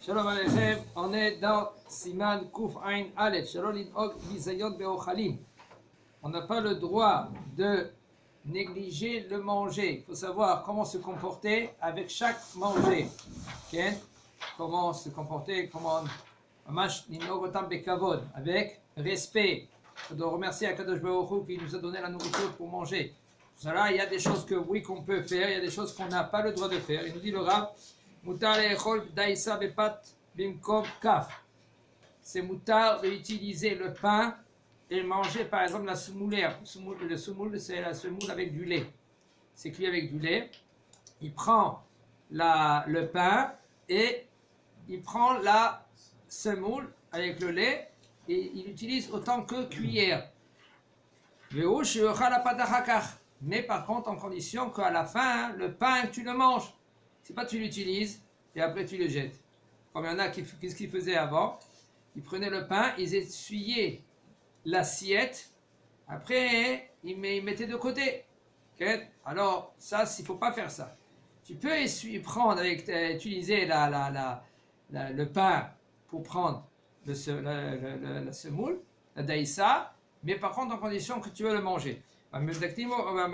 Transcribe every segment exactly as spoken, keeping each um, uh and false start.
Shalom Aleichem, on est dans Siman Kuf Ain Aleph, Shalom Lin'og Bizayon Be'ochalim. On n'a pas le droit de négliger le manger. Il faut savoir comment se comporter avec chaque manger. Okay? Comment se comporter, comment avec respect. On doit remercier Akadosh Baruch Hu qui nous a donné la nourriture pour manger. Là, il y a des choses que oui qu'on peut faire, il y a des choses qu'on n'a pas le droit de faire. Il nous dit le Rav, Mutar le'echol daïsa bepat bimkom kaf. C'est mutar d'utiliser le pain et manger par exemple la semoulaire. Le semoule, c'est la semoule avec du lait. C'est cuit avec du lait. Il prend la, le pain et il prend la semoule avec le lait et il utilise autant que cuillère. Mais par contre en condition qu'à la fin, le pain tu le manges. C'est pas tu l'utilises et après tu le jettes. Comme il y en a qui, qu'est-ce qu'ils faisaient avant? Ils prenaient le pain, ils essuyaient l'assiette, après ils mettaient de côté. Okay? Alors ça, il ne faut pas faire ça. Tu peux essuyer, prendre avec, euh, utiliser la, la, la, la, le pain pour prendre le, la, la, la, la semoule, la daïsa, mais par contre en condition que tu veux le manger. Mais celui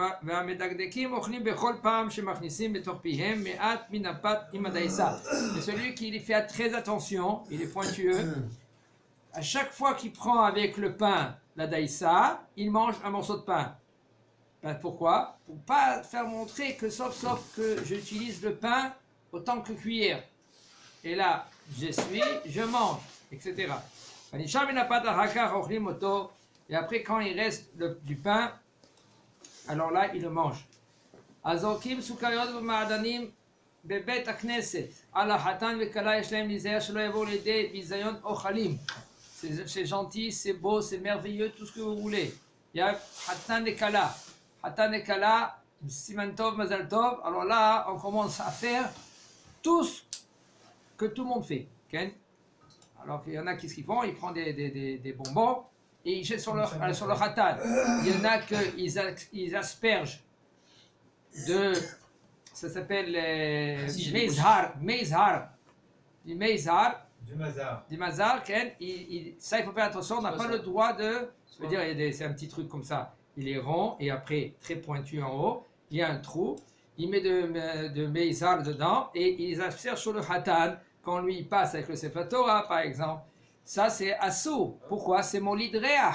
qui fait très attention, il est pointueux, à chaque fois qu'il prend avec le pain la daïsa, il mange un morceau de pain. Ben pourquoi? Pour ne pas faire montrer que sauf, sauf que j'utilise le pain autant que cuillère. Et là, je suis, je mange, et cetera. Et après, quand il reste le, du pain, alors là, il le mange. Azokim sukayot v'ma'adanim bebet hakneset. Ala hatan v'kala yesh lahem lizer shelo yavo lidei bizayon ochalim. C'est gentil, c'est beau, c'est merveilleux, tout ce que vous voulez. Il y a hatan et kala. Hatan et kala, siman tov, mazal tov. Alors là, on commence à faire tout ce que tout le monde fait. Okay? Alors qu'il y en a qui ce qu'ils font, ils prennent des, des, des, des bonbons et ils jettent sur le, euh, sur le hatan. Il y en a qu'ils ils aspergent de, ça s'appelle euh, ah, si, meizhar, meizhar, du meizhar, du mazar. Du mazar, il, il, ça il faut faire attention, on n'a pas ça. Le droit de, je veux dire, c'est un petit truc comme ça, il est rond et après très pointu en haut, il y a un trou, il met de, de meizhar dedans et ils aspergent sur le hatan quand lui il passe avec le Sefer Torah par exemple. Ça, c'est assou. Pourquoi? C'est mon lit de réa.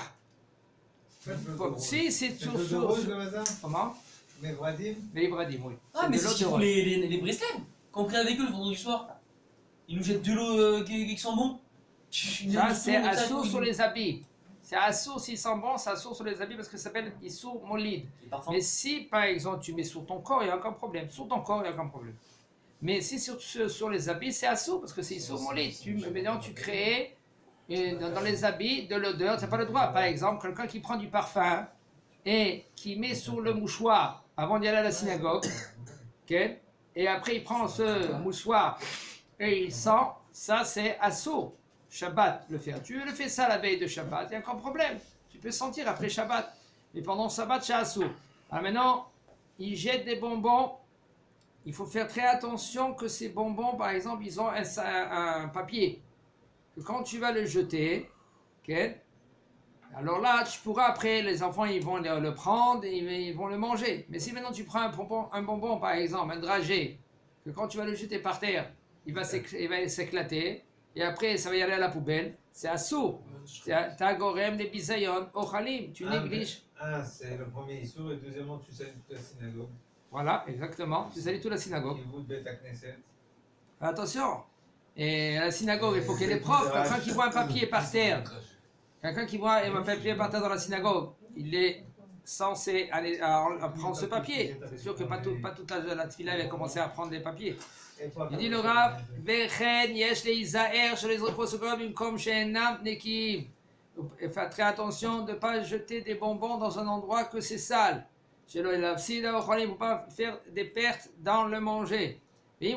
Si, c'est sur... sur comment? Mais Bradim. Mais Bradim, oui. Ah, mais c'est ce qu'ils font les, les, les Breslev. Quand on prie avec eux le vendredi soir, ils nous jettent de l'eau euh, qui, qui sent bon. Ça, c'est assou sur les habits. C'est assou s'ils sont bons, c'est assou sur les habits parce que ça s'appelle issou molid. Mais si, par exemple, tu mets sur ton corps, il n'y a aucun problème. Sur ton corps, il n'y a aucun problème. Mais si sur, sur, sur les habits, c'est assou parce que c'est issou molid. Tu, maintenant, tu crées... Et dans les habits, de l'odeur, tu n'as pas le droit. Par exemple, quelqu'un qui prend du parfum et qui met sur le mouchoir avant d'y aller à la synagogue, okay, et après il prend ce mouchoir et il sent, ça c'est assourd. Shabbat le faire. Tu le fais ça la veille de Shabbat, il n'y a aucun problème. Tu peux sentir après Shabbat. Mais pendant Shabbat, c'est assourd. Alors maintenant, il jette des bonbons. Il faut faire très attention que ces bonbons, par exemple, ils ont un, un, un papier. Que quand tu vas le jeter, okay, alors là, tu pourras après, les enfants, ils vont le, le prendre et ils vont le manger. Mais si maintenant tu prends un bonbon, un bonbon par exemple, un dragé, que quand tu vas le jeter par terre, il va s'éclater, et après, ça va y aller à la poubelle, c'est assourd. Tagorem, des bisayon, ochalim, tu négliges. Ah, c'est le premier issour, et deuxièmement, tu salis toute la synagogue. Voilà, exactement, tu salis toute la synagogue. Et vous, Beth Knesset. Attention. Et à la synagogue, il faut qu'elle est propre. Quelqu'un qui voit un papier par terre, quelqu'un qui voit un papier par terre dans la synagogue, il est censé aller à, à prendre ce papier. C'est sûr que pas, tout, pas toute la, la tefila va commencer à prendre des papiers. Il dit le Rav, Vechen yesh leizaer chez les reposogobim comme chez Enam nekim. Faites très attention de ne pas jeter des bonbons dans un endroit que c'est sale. Chez le lavsi, il ne faut pas faire des pertes dans le manger. Si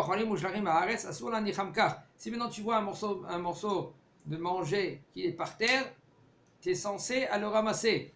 maintenant tu vois un morceau, un morceau de manger qui est par terre, tu es censé à le ramasser.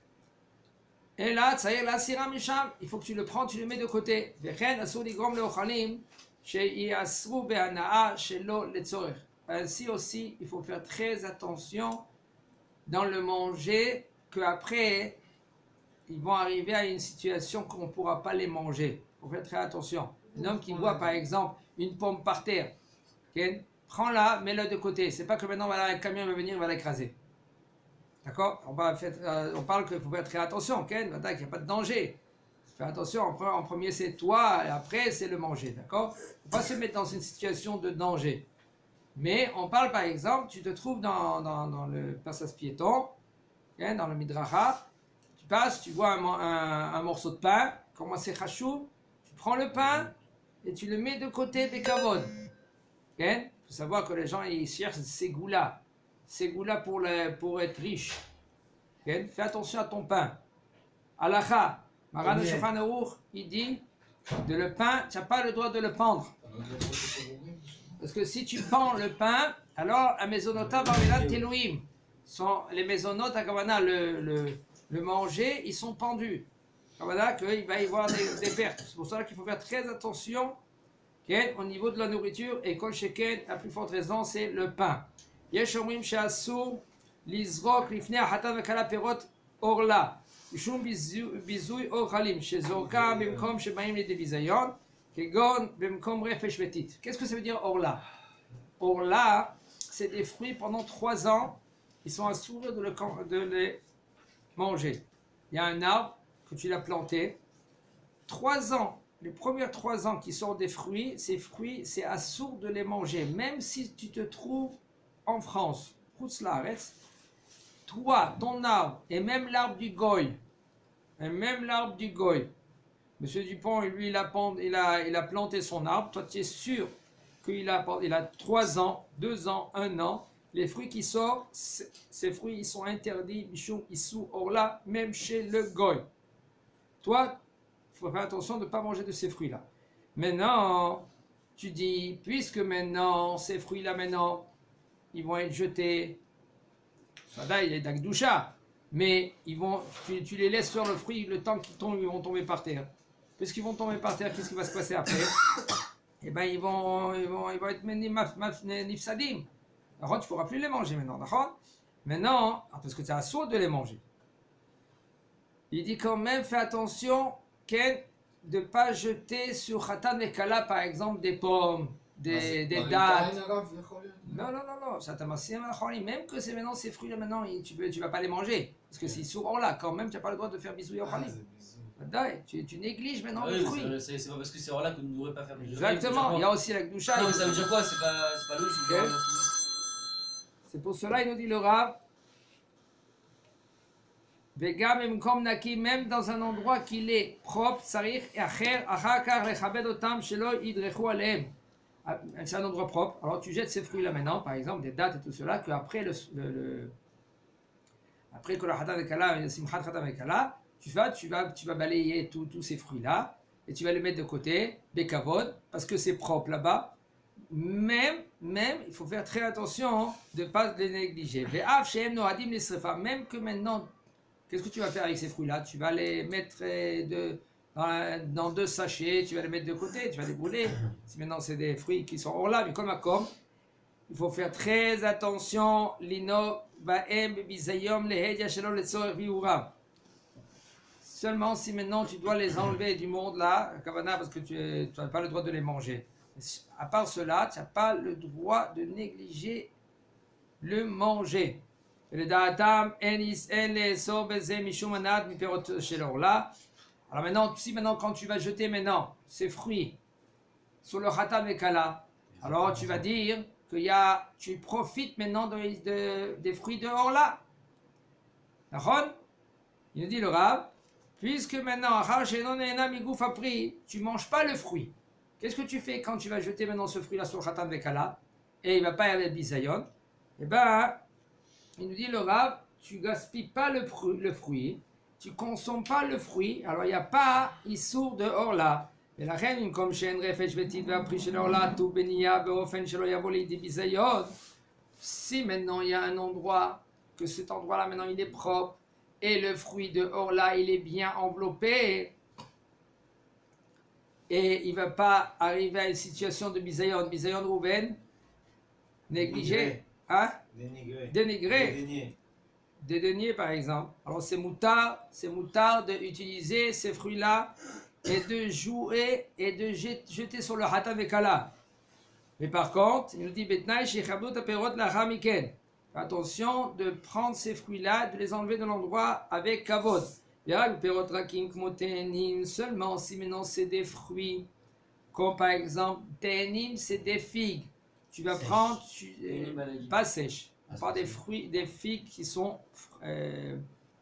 Et là, il faut que tu le prends, tu le mets de côté. שיעשרו בהנאה שלא לצורך. Ainsi aussi, il faut faire très attention dans le manger, qu'après, ils vont arriver à une situation qu'on ne pourra pas les manger. Il faut faire très attention. Un homme qui voit par exemple une pomme par terre, okay? Prends-la, mets-la de côté. C'est pas que maintenant voilà, un camion va venir, il va l'écraser. D'accord, on, euh, on parle qu'il faut faire très attention, okay? Il n'y a pas de danger. Fais attention, en premier c'est toi, et après c'est le manger. D'accord, il ne faut pas se mettre dans une situation de danger. Mais on parle par exemple, tu te trouves dans, dans, dans le passage piéton, okay? Dans le midracha, tu passes, tu vois un, un, un morceau de pain, comment c'est chachou, tu prends le pain et tu le mets de côté des kavod. Okay? Il faut savoir que les gens ils cherchent ces goûts-là, ces goûts-là pour, le, pour être riche. Okay? Fais attention à ton pain. Alacha, Maran Shulchan Aruch, il dit de le pain, tu n'as pas le droit de le pendre. Parce que si tu pends le pain, alors la maisonota barbelat telouim, les maisonnotes à Kavana, le, le, le manger, ils sont pendus. Kavana, qu'il va y avoir des, des pertes. C'est pour ça qu'il faut faire très attention. Okay, au niveau de la nourriture, et kol sheken, la plus forte raison, c'est le pain. Yesh omrim she'asur lizrok lifnei hatan vekala perot orla, mishum bizui or chalim, shezorka bimkom shebaim li'dei bizayon, kegon bimkom refesh vetit. Qu'est-ce que ça veut dire orla? Orla, c'est des fruits pendant trois ans, ils sont assurés de, le, de les manger. Il y a un arbre que tu l'as planté, trois ans. Les premiers trois ans qui sortent des fruits, ces fruits, c'est assourd de les manger. Même si tu te trouves en France, toi, ton arbre, et même l'arbre du Goy, et même l'arbre du Goy, Monsieur Dupont, lui, il a, il a, il a planté son arbre, toi, tu es sûr qu'il a, il a trois ans, deux ans, un an, les fruits qui sortent, ces fruits, ils sont interdits, bichou, issou, orla, même chez le Goy. Toi, il faut faire attention de ne pas manger de ces fruits-là. Maintenant, tu dis, puisque maintenant, ces fruits-là, maintenant, ils vont être jetés, ça il est d'Akdoucha, mais ils vont, tu, tu les laisses sur le fruit, le temps qu'ils tombent, ils vont tomber par terre. Puisqu'ils vont tomber par terre, qu'est-ce qui va se passer après? Eh bien, ils vont, ils vont, ils vont être nifsadim. Alors, tu ne pourras plus les manger maintenant, d'accord? Maintenant, parce que tu as soin de les manger. Il dit quand même, fais attention, de ne pas jeter sur Khatan et Kala, par exemple, des pommes, des, des dattes. Non, non, non, non, ça t'a massé, même que c'est maintenant ces fruits-là, maintenant, tu ne tu vas pas les manger. Parce que c'est souvent là, quand même, tu n'as pas le droit de faire bisous au Khalim. Tu, tu négliges maintenant ah, les oui, fruits. C'est pas parce que c'est là que nous ne devrions pas faire bisous. Exactement, il y a aussi la Gdoucha. Non, mais ça veut dire quoi? C'est pas, pas logique. Okay. C'est pour cela, il nous dit le Rav. Même dans un endroit qui est propre, c'est un endroit propre. Alors tu jettes ces fruits-là maintenant, par exemple des dattes et tout cela, qu'après le, le, le après que le Khatan et Kala, Simchat Khatan et Kala, tu vas, tu vas, tu vas balayer tous ces fruits-là et tu vas les mettre de côté, Bekavod, parce que c'est propre là-bas. Même, même, il faut faire très attention de ne pas les négliger. Même que maintenant, qu'est-ce que tu vas faire avec ces fruits-là? Tu vas les mettre de, dans, dans deux sachets, tu vas les mettre de côté, tu vas les brûler. Si maintenant c'est des fruits qui sont hors là, mais comme à comme, il faut faire très attention. Lino baem bizayom lehedya shelo letzorech viura. Seulement si maintenant tu dois les enlever du monde là, kavana, parce que tu n'as pas le droit de les manger. À part cela, tu n'as pas le droit de négliger le manger. Alors maintenant, si maintenant quand tu vas jeter maintenant ces fruits sur le Khatam et Kala, alors tu vas dire que y a, tu profites maintenant de, de, des fruits dehors là. D'accord? Il nous dit le Rav, puisque maintenant tu ne manges pas le fruit. Qu'est-ce que tu fais quand tu vas jeter maintenant ce fruit là sur le Khatam et Kala et il ne va pas y avoir de bisayon? Eh bien, il nous dit le Rav, tu ne gaspilles pas le, le fruit, tu ne consommes pas le fruit, alors il n'y a pas issour dehors là. Et la reine, comme chez Enre Feshvetit va pris chez là, tout bénia, beofen shelo yavoli di bisayon. Si maintenant il y a un endroit, que cet endroit là maintenant il est propre, et le fruit dehors là il est bien enveloppé, et il ne va pas arriver à une situation de bisayon, bisayon Rouven, négligé, hein? Dénigré. Dénigré, Dénier. dédaigné par exemple. Alors c'est moutard, c'est moutard d'utiliser ces fruits-là et de jouer et de jet- jeter sur le hatan vekala. Mais par contre, il nous dit Betnaï shechabut aperot lacha miken. Attention de prendre ces fruits-là, de les enlever de l'endroit avec kavod. Virak perot rakim kmo tenim, seulement si maintenant c'est des fruits, comme par exemple tenim, c'est des figues. Tu vas Sèches. prendre, tu- Une euh, maladie. pas sèches. On Ah, parle c'est des ça. fruits, des figues qui sont, euh,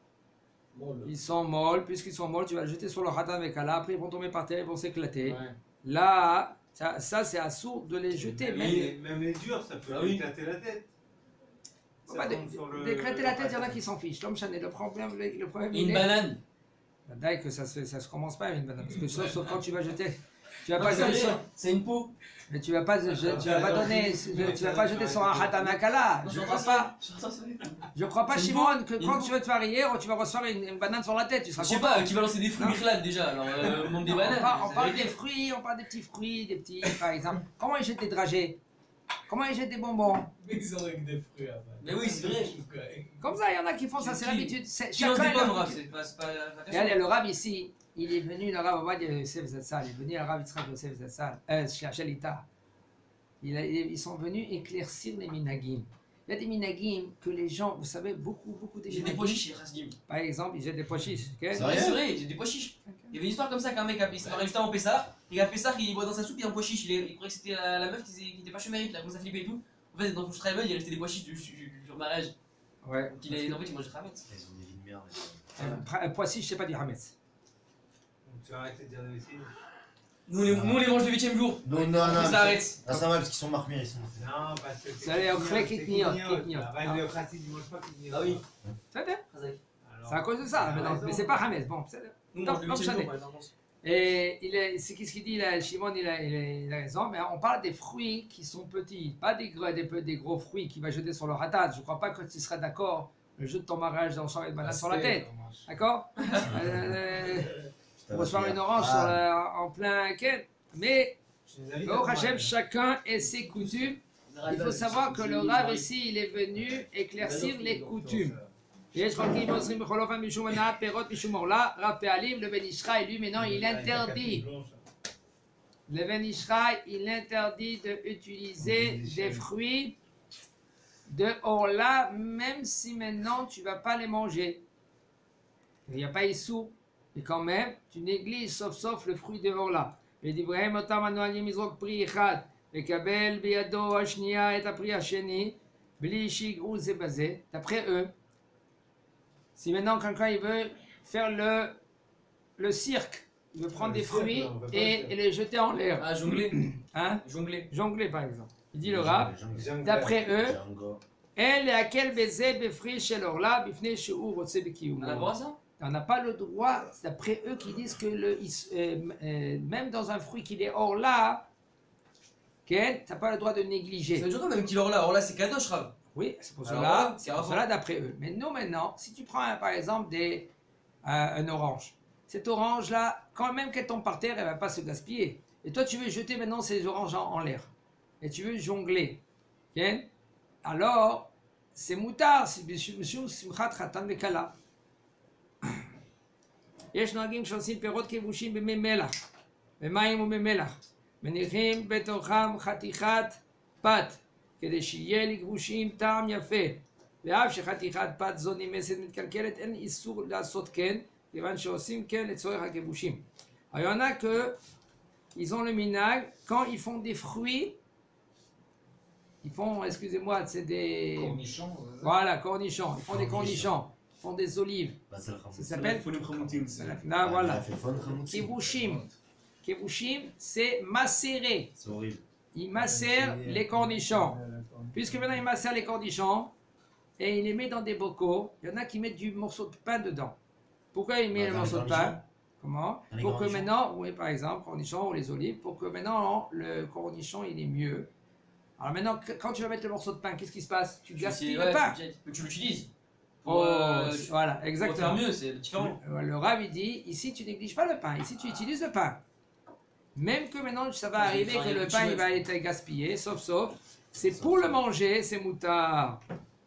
Bon, le- ils sont molles. Puisqu'ils sont molles, tu vas les jeter sur le hatan avec Allah. Après, ils vont tomber par terre, ils vont s'éclater. Ouais. Là, ça, ça c'est assourd de les jeter. Même, Même, les, même les durs, ça peut Ah oui. éclater la tête. Faut Ça pas dé- tombe sur le- d'éclater le la tête, il y en a patin. qui s'en fichent. L'homme chané, le problème, le, le problème Et il une est- banane. Bah, d'ailleurs que ça se, ça se commence pas avec une banane. Parce que sauf, sauf quand tu vas jeter. Tu vas Non, pas c'est jeter vrai, sur, c'est une peau. mais tu vas pas, je- tu vas pas donner, tu vas pas jeter sur un hatamakala. Non, Je c'est crois vrai. pas, C'est vrai. je crois pas, C'est une Shimon, que Une quand peau. tu veux te faire rire, tu vas recevoir une, une banane sur la tête. Tu Je seras sais content. pas, qui va lancer des fruits Non. Michelin déjà, alors euh, au monde des Non, bananes. on parle, on c'est parle la des vérité. fruits, on parle des petits fruits, des petits, par exemple. Comment ils jettent des dragées? Comment ils jettent des bonbons? Ils ont avec des fruits après. Mais oui, c'est vrai. Comme ça, il y en a qui font ça, c'est Qui- l'habitude. C'est- Qui lance chacun des a pommes, leur- Raph, c'est pas. c'est pas- pas question. Regardez, le Rav ici, il est venu, le Rav Obadiah Yosef Zatzal, il est venu, le Rav Yitzhak Yosef Zatzal, euh, chez Shalita. Il a- Ils sont venus éclaircir les minagim. Il y a des minagim que les gens, vous savez, beaucoup, beaucoup des J'ai des minagim. pois chiches chez Rasdim. Par exemple, ils jettent des pois chiches. ok? C'est Ouais, vrai c'est vrai, j'ai des pois chiches. Il y avait une histoire comme ça qu'un mec, a- il s'est marié juste avant Pessah, et à Pessah, il boit dans sa soupe, il y a un pois chiche. Il, est- il croyait que c'était la, la meuf qui, s'est- qui était pas chez Mérite, là, commence à flipper et tout. En fait, dans son travel, il restait des pois chiches du, du, du, du mariage. Ouais. Donc il a, en fait, il mangeait Hametz. Ils ont des vies de merde. Un pra- un pois chiche, c'est pas du hametz. Donc tu vas arrêter de dire des bêtises. Nous, on les, nous, on les mange le huitième jour. Non, non, Après, non. ça arrête. Ah, ça va parce qu'ils sont marmires, ils sont. Non, parce que Ça allait, on crée c'est Kitniot, Kitniot. Kitniot. La règle de Chassid, ils mangent pas Kitniot. Ah oui. C'est vrai? Alors, C'est à cause de ça, Ah, mais, non, raison. mais c'est pas hametz. Bon, c'est- Nous, on Non, mange le non, huitième ça jour, n'est. par exemple. Et il est, c'est qu'est-ce qu'il dit là, Shimon, il a, il, a, il a raison, mais on parle des fruits qui sont petits, pas des gros, des, pe- des gros fruits qu'il va jeter sur le ratat. Je crois pas que tu seras d'accord, le jeu de ton mariage dans soirée de banane sur la tête, d'accord? euh, Recevoir une orange sur la- en plein quai. Mais Je les invite à au boire. Hachem, chacun et ses coutumes. Il faut savoir que le Rav ici, il est venu éclaircir les coutumes. יש חולקים ועוזרים בכל אופן משום הנאה פירות משום עורלה, רב פעלים, le Ben Ishraï, lui maintenant il interdit, le Ben Ishraï, il interdit d'utiliser des fruits de Orla, même si maintenant tu vas pas les manger. Il n'y a pas Issou, mais quand même, tu négliges sauf sauf le fruit de Orla. ודבריהם אותם הנוהגים לזרוק פרי אחד, לקבל בידו השנייה את הפרי השני, בלי שיגעו זה בזה, d'après eux. Si maintenant quelqu'un il veut faire le, le cirque, il veut prendre Le des cirque, fruits non, on veut pas et, le faire. et les jeter en l'air, Ah, jongler. hein, Jongler. jongler par exemple. Il dit le rab, J'aime d'après eux, Django. elle laquelle baiser befri chez l'orla, bifne chez ou rotse On a le droit à ça? On n'a pas le droit, c'est d'après eux qui disent que le, ils- euh, euh, même dans un fruit qui est hors là, tu n'as pas le droit de Ça négliger. veut dire quoi, même qu'il or là? Or là, c'est cadeau, je rave. Oui, c'est pour Alors cela, voilà, c'est c'est pour rapport. cela d'après eux. Mais nous maintenant, si tu prends par exemple des, euh, un orange, cette orange là, quand même qu'elle tombe par terre, elle va pas se gaspiller. Et toi tu veux jeter maintenant ces oranges en, en l'air. Et tu veux jongler. Ok? Alors, c'est moutard, c'est monsieur simchat khatan bekala. יש נוהגים שעושים פירות כבושים במי מלח, במים ובמלח, מניחים בתוכם חתיכת פת, כדי שיהיה לכבושים טעם יפה. ואף שחתיכת פת זו נמסת מתקלקלת, אין איסור לעשות כן, כיוון שעושים כן לצורך הכבושים. Alors, il y en a que, ils ont le minag, quand ils font des fruits, ils font, excusez-moi, c'est des... Cornichons. Voilà, cornichons, ils font des cornichons, ils font des olives. Bah, c'est le Ça s'appelle... Ah, Là, voilà. C'est Kevushim. Kevushim, c'est macérer. horrible. Il macère les cornichons. Puisque maintenant il macère les cornichons et il les met dans des bocaux, il y en a qui mettent du morceau de pain dedans. Pourquoi il met Ah, le dans morceau les de pain? cornichons? Comment? Dans les Pour que cornichons? maintenant, oui par exemple, cornichons ou les olives, pour que maintenant le cornichon il est mieux. Alors maintenant, que- quand tu vas mettre le morceau de pain, qu'est-ce qui se passe? Tu gaspilles le pain. Mais tu l'utilises. Oh, Pour, euh, voilà, pour faire exactement. mieux, c'est différent. Le, le Rav il dit, ici tu négliges pas le pain, ici tu utilises le pain. Même que maintenant, ça va arriver que le pain il va être gaspillé, sauf, sauf, c'est pour le manger, c'est moutard.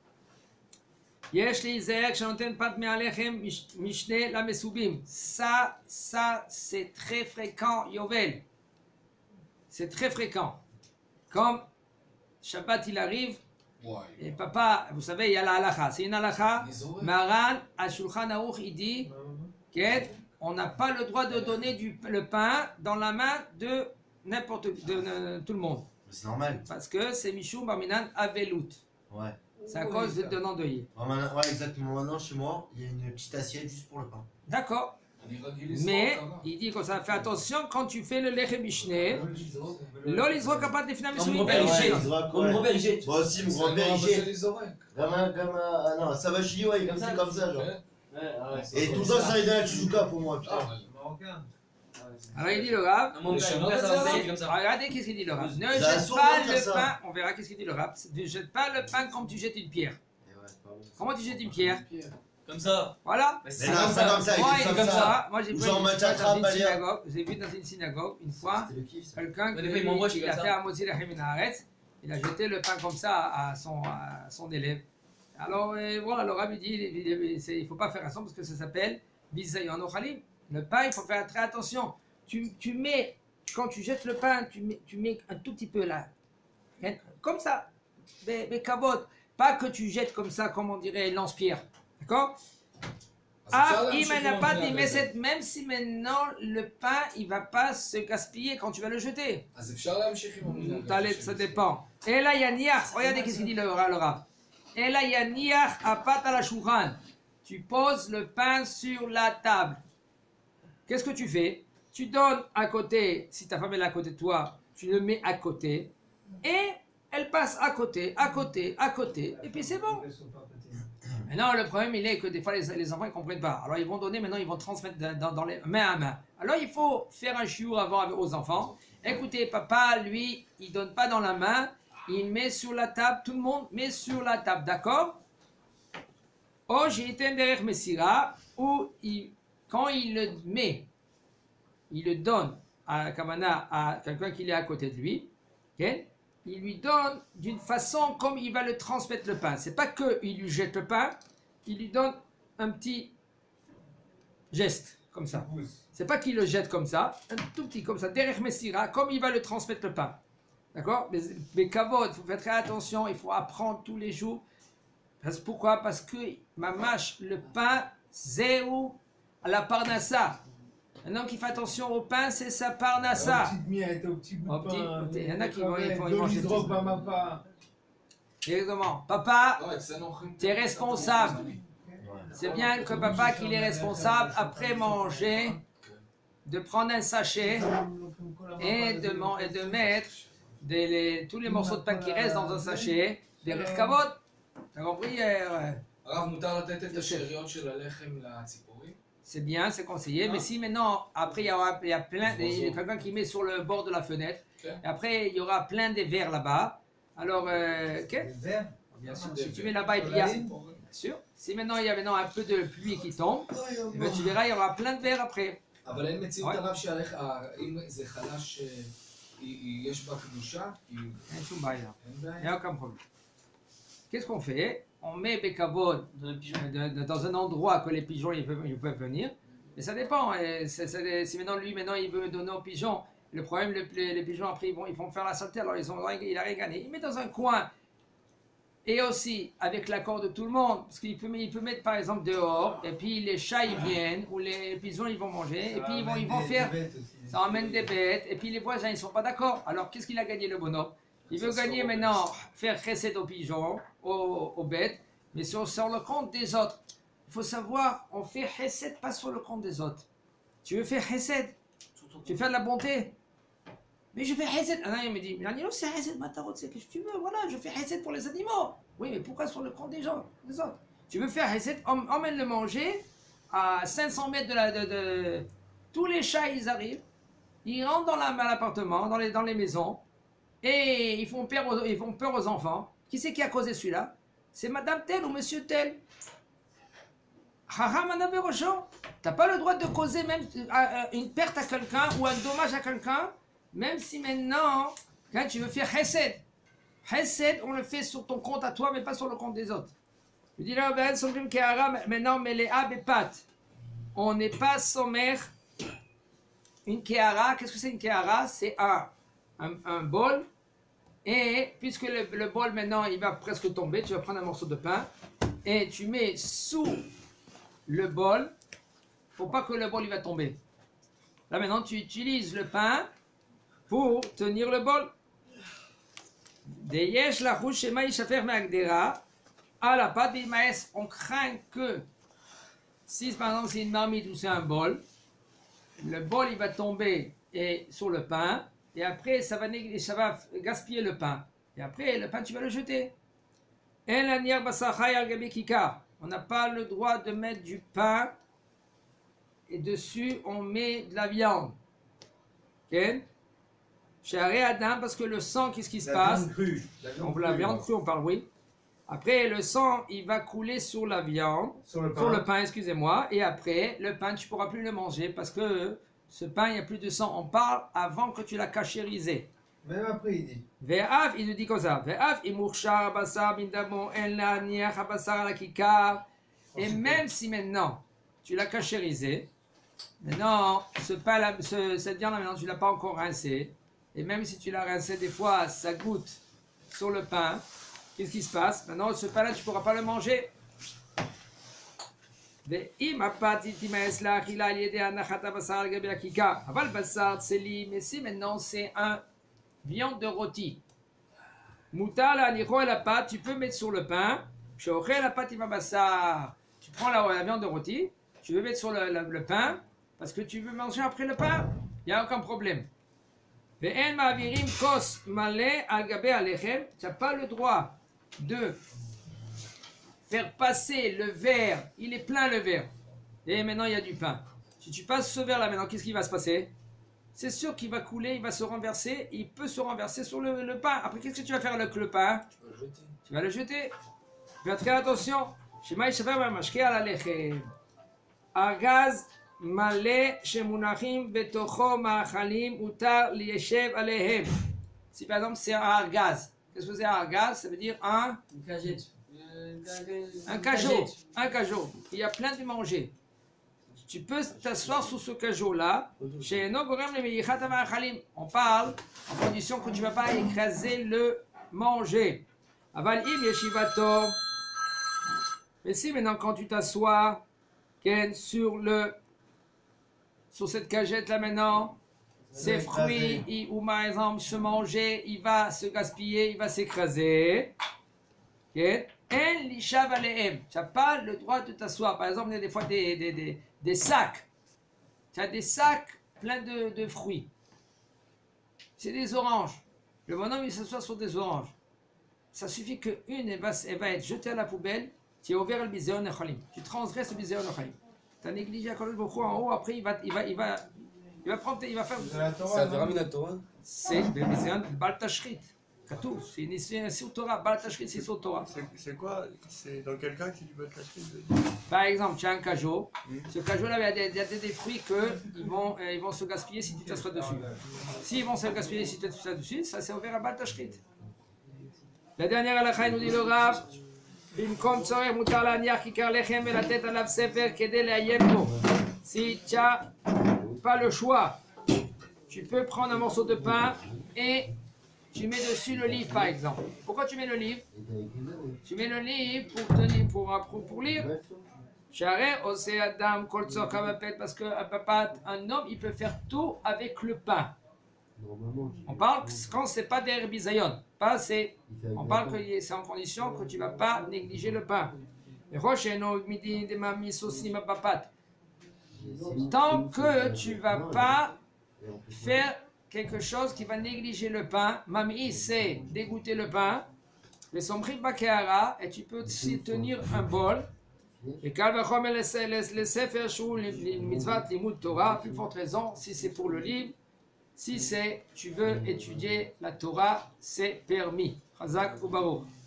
Yesh lizer, chanten pat me'alechem mishne la mesubim. Ça, ça, c'est très fréquent, Yovel. C'est très fréquent. Comme Shabbat, il arrive, et papa, vous savez, il y a la halakha. C'est une halakha. Maran, à Shulchan Aruch, il dit qu'on n'a pas le droit de donner du, le pain dans la main de n'importe de, de, de, tout le monde. C'est normal. Parce que c'est Mishum Barminan Avelout. Ouais. C'est à cause de, de l'endeuillé. Ouais, exactement. Maintenant, chez moi, il y a une petite assiette juste pour le pain. D'accord. Mais il dit qu'on ça fait attention quand tu fais le lechem mishné. L'ol ils sont capables de finir Mon grand-père il jette. Mon grand-père il jette. Moi aussi, mon grand-père il jette. Comme un, comme un, ah non, ça va chier, ouais, il fait comme ça, genre. Et tout ça, ça est dans la Chizuka pour moi, putain. Alors il dit le Rav. Mon père ça va comme ça. Regardez qu'est-ce qu'il dit le Rav. Ne jette pas le pain. On verra qu'est-ce qu'il dit le Rav. Ne jette pas le pain comme tu jettes une pierre. Comment tu jettes une pierre? Comme ça. Voilà. Mais c'est comme ça, comme ça, Moi, il comme comme ça. ça. Moi, j'ai vu Genre, dans une synagogue. J'ai vu dans une synagogue une fois quelqu'un qui a fait un motzi lachem haaretz. Il a jeté le pain comme ça à son à son élève. Alors voilà, le Rabbi dit il ne faut pas faire attention parce que ça s'appelle bizayon ochalim. Le pain, il faut faire très attention. Tu tu mets quand tu jettes le pain, tu mets tu mets un tout petit peu là, comme ça, mais kavod. Pas que tu jettes comme ça, comme on dirait lance-pierre. D'accord? Ah, il n'a pas dit, mais cette, même si maintenant le pain il va pas se gaspiller quand tu vas le jeter. Ça dépend. Et là, il y a niach. Regardez qu'est-ce qu'il dit le Rav. Et là, il y a niach à pat à la shulchan. Tu poses le pain sur la table. Qu'est-ce que tu fais? Tu donnes à côté, si ta femme est là à côté de toi, tu le mets à côté. Et elle passe à côté, à côté, à côté. Et puis c'est bon. Maintenant, le problème, il est que des fois, les, les enfants ne comprennent pas. Alors, ils vont donner, maintenant, ils vont transmettre dans, dans les main à main. Alors, il faut faire un chiour avant aux enfants. Écoutez, papa, lui, il ne donne pas dans la main. Il met sur la table. Tout le monde met sur la table. D'accord? Oh, j'ai été un derrière Messira où, il, quand il le met, il le donne à Kamana, à quelqu'un qui est à côté de lui. Okay? Il lui donne d'une façon comme il va le transmettre le pain. C'est pas que il lui jette le pain, il lui donne un petit geste comme ça. C'est pas qu'il le jette comme ça, un tout petit comme ça, derrière Messira, comme il va le transmettre le pain. D'accord? Mais, mais kavod, il faut faire très attention, il faut apprendre tous les jours. Parce, pourquoi? Parce que mamash, le pain, zéro à la parnassa. Un homme qui fait attention au pain, c'est sa parnassa. Petite miette, au petit bout de pain. Il y en a qui vont ils manger. Papa. Exactement. Papa, tu es responsable. C'est bien que papa qu'il est responsable après manger, de prendre un sachet et de, et de mettre des, les, tous les morceaux de pain qui restent dans un sachet, des rechkavot. T'as compris? C'est bien, c'est conseillé, mais si maintenant, après il y aura il y a plein, il y a quelqu'un qui met sur le bord de la fenêtre, okay. Et après il y aura plein de verres là-bas, alors, euh, okay. Verres? Bien sûr, si tu mets là-bas et puis il y a, bien sûr, si maintenant il y a maintenant un peu de pluie qui tombe, et bien, tu verras, il y aura plein de verres après. Ouais. Il n'y a aucun problème. Qu'est-ce qu'on fait? On met Bekavod dans un endroit que les pigeons ils peuvent, ils peuvent venir. Mais ça dépend. C'est, c'est, si maintenant lui, maintenant il veut donner aux pigeons, le problème, le, les, les pigeons après ils vont, ils vont faire la saleté, alors ils ont, il a rien gagné. Il met dans un coin. Et aussi avec l'accord de tout le monde, parce qu'il peut, il peut mettre par exemple dehors, et puis les chats ils viennent, ou les pigeons ils vont manger, ça et puis ils vont, ils vont faire. Ça emmène des bêtes, et puis les voisins ils ne sont pas d'accord. Alors qu'est-ce qu'il a gagné le bonhomme? Il veut gagner maintenant, faire recette aux pigeons, aux, aux bêtes, mais sur, sur le compte des autres. Il faut savoir, on fait recette pas sur le compte des autres. Tu veux faire recette? Tu veux faire de la bonté? Mais je fais recette. Ah non, il me dit, mais Anilo, c'est recette, matarot, c'est ce que tu veux. Voilà, je fais recette pour les animaux. Oui, mais pourquoi sur le compte des gens, des autres? Tu veux faire recette, emmène-le manger à cinq cents mètres de la... De, de... Tous les chats, ils arrivent, ils rentrent dans l'appartement, dans les, dans les maisons, et ils font peur aux, ils font peur aux enfants. Qui c'est qui a causé celui-là? C'est madame tel ou monsieur tel. Haha, madame Rochon, t'as pas le droit de causer même une perte à quelqu'un ou un dommage à quelqu'un même si maintenant, quand tu veux faire chesed, chesed, on le fait sur ton compte à toi, mais pas sur le compte des autres. Je dis là, maintenant, mais les abepat, on n'est pas sommaire. Une kehara, qu'est-ce que c'est une kehara? C'est un, un, un bol, et puisque le, le bol maintenant il va presque tomber, tu vas prendre un morceau de pain et tu mets sous le bol pour pas que le bol il va tomber. Là maintenant tu utilises le pain pour tenir le bol. Deyesh la rouche et maïchafer magdera à la pâte maïs. On craint que si par exemple c'est une marmite ou c'est un bol, le bol il va tomber et, sur le pain et après ça va, ça va gaspiller le pain et après le pain tu vas le jeter. On n'a pas le droit de mettre du pain et dessus on met de la viande. Okay? Chez Adam parce que le sang, qu'est-ce qui se La passe? viande crue. La viande On la crue, viande alors. crue, on parle, oui. Après, le sang, il va couler sur la viande, Sur le pain. sur le pain, excusez-moi, et après, le pain, tu ne pourras plus le manger parce que ce pain, il n'y a plus de sang. On parle avant que tu l'as cachérisé. Même après, il dit. Ve'av, il nous dit comme ça. Ve'av, imurshar basar bindamon en la niach basar la kikar. Et même si maintenant, tu l'as cachérisé, maintenant, ce pain -là, ce, cette viande-là, maintenant, tu ne l'as pas encore rincé. Et même si tu l'as rincé, des fois, ça goûte sur le pain. Qu'est-ce qui se passe? Maintenant, ce pain-là, tu ne pourras pas le manger. Mais si maintenant c'est un viande de rôti, tu peux mettre sur le pain. Tu prends la, la viande de rôti, tu veux mettre sur le, le, le pain parce que tu veux manger après le pain, il n'y a aucun problème. Tu n'as pas le droit de faire passer le verre, il est plein le verre, et maintenant il y a du pain. Si tu passes ce verre là maintenant, qu'est-ce qui va se passer? C'est sûr qu'il va couler, il va se renverser, il peut se renverser sur le, le pain. Après, qu'est-ce que tu vas faire avec le pain? Tu vas le jeter. Tu vas le jeter. Fais très attention. Agaz malé shemunachim betocho ma'achalim utar liyeshev alehem. Si par exemple c'est un argaz, qu'est-ce que c'est un argaz? Ça veut dire un Une cagette. Un cajot, un cajot. Il y a plein de manger. Tu peux t'asseoir sous ce cajot-là. On parle en condition que tu ne vas pas écraser le manger. Mais si maintenant quand tu t'assois sur le sur cette cagette-là maintenant, ces fruits, il, ou par exemple se manger, il va se gaspiller, il va s'écraser. Okay. Tu n'as pas le droit de t'asseoir. Par exemple, il y a des fois des, des, des, des sacs. Tu as des sacs pleins de, de fruits. C'est des oranges. Le bonhomme, il s'assoit sur des oranges. Ça suffit qu'une, elle va, elle va être jetée à la poubelle. Tu as ouvert le biséon echalim. Tu transgresses le biséon echalim. Tu as négligé à Kadosh Baruch Hu en haut. Après, il va, il va, il va, il va prendre, il va faire. Ça verra Minatora. C'est le biséon baltashrit. C'est une sur Torah, Baltashrit, c'est sur Torah. C'est quoi? C'est dans quel cas que tu dis Baltashrit? Par exemple, tu as un cajot. Mm. Ce cajot-là, il y a des, il y a des, des fruits qu'ils vont, euh, ils vont se gaspiller si tu t'assois dessus. S'ils vont se gaspiller si tu t'assois dessus, ça c'est ouvert à Baltashrit. La dernière halakha, il nous dit le Rav. Si tu n'as pas le choix, tu peux prendre un morceau de pain et tu mets dessus le livre par exemple. Pourquoi tu mets le livre? Tu mets le livre pour tenir, pour, pour, pour lire. Parce qu'un homme, il peut faire tout avec le pain. On parle quand c'est pas des herbisayon. Pas c'est, on parle que c'est en condition que tu ne vas pas négliger le pain. Tant que tu ne vas pas faire quelque chose qui va négliger le pain, Mami, c'est dégoûter le pain, mais son prix bakehara, et tu peux aussi tenir un bol, et kalvachomer le sefer shou, les mitzvot, limud Torah, plus forte raison, si c'est pour le livre, si c'est, tu veux étudier la Torah, c'est permis. Chazak ou baruch.